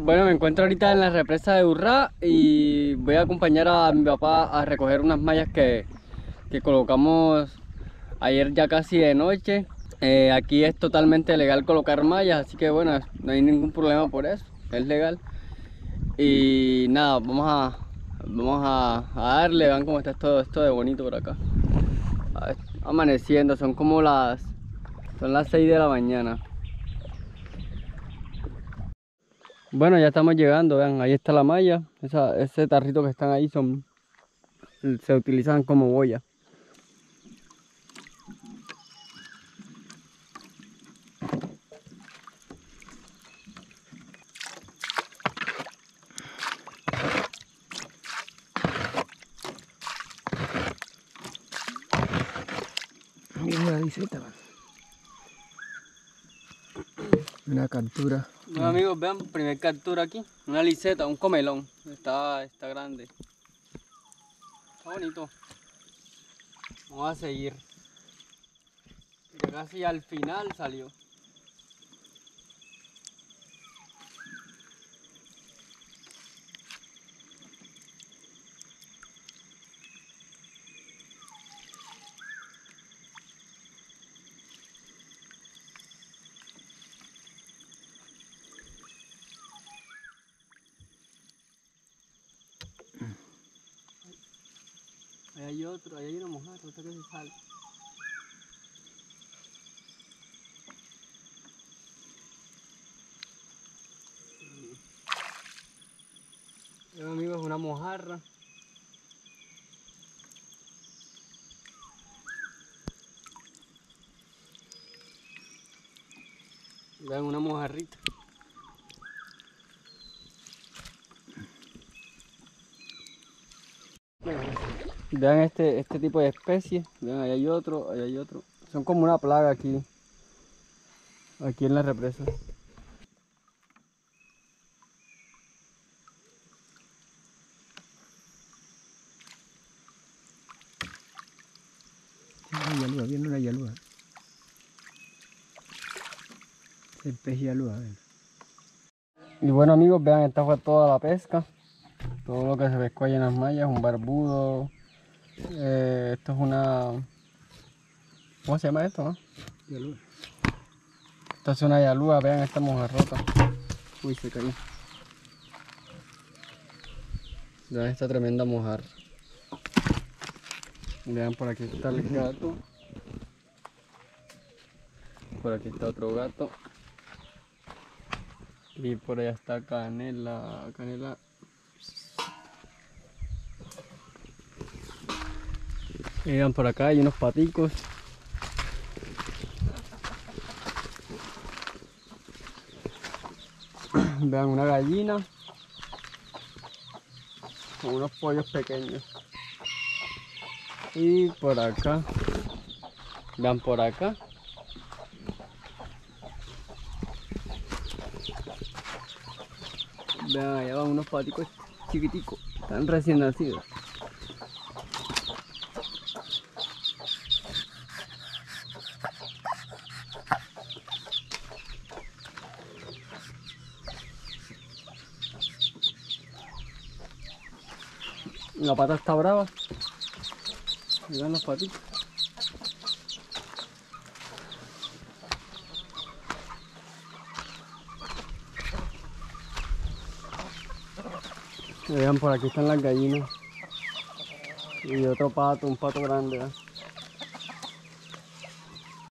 Bueno, me encuentro ahorita en la represa de Urrá y voy a acompañar a mi papá a recoger unas mallas que colocamos ayer ya casi de noche. Aquí es totalmente legal colocar mallas, así que bueno, no hay ningún problema por eso, es legal. Y nada, vamos a darle, vean cómo está todo esto de bonito por acá. Amaneciendo, son las 6 de la mañana. Bueno, ya estamos llegando, vean, ahí está la malla. Ese tarrito que están ahí se utilizan como boya. Mira una liseta, una captura. Bueno amigos, vean, primer captura aquí. Una liseta, un comelón. Está grande. Está bonito. Vamos a seguir. Ya casi al final salió. Ahí hay otro, ahí hay una mojarra, otra que se sale. Vean amigos, una mojarra. Vean una mojarrita. Vean este tipo de especie. Vean, ahí hay otro, ahí hay otro. Son como una plaga aquí en la represa. Una yalúa, viene una yalúa. El pez yalúa, ven. Y bueno amigos, vean, esta fue toda la pesca. Todo lo que se pescó ahí en las mallas, un barbudo. Esto es una... ¿Cómo se llama esto, no? Yalúa. Esto es una yalúa, vean esta mojarrota. Uy, se cayó. Vean esta tremenda mojarra. Vean, por aquí está el gato. Por aquí está otro gato. Y por allá está Canela. Y vean, por acá hay unos paticos. Vean, una gallina con unos pollos pequeños. Y por acá, vean por acá. Vean, allá van unos paticos chiquiticos, están recién nacidos. La pata está brava. Vean los patitos. Vean, por aquí están las gallinas. Y otro pato, un pato grande. ¿Eh?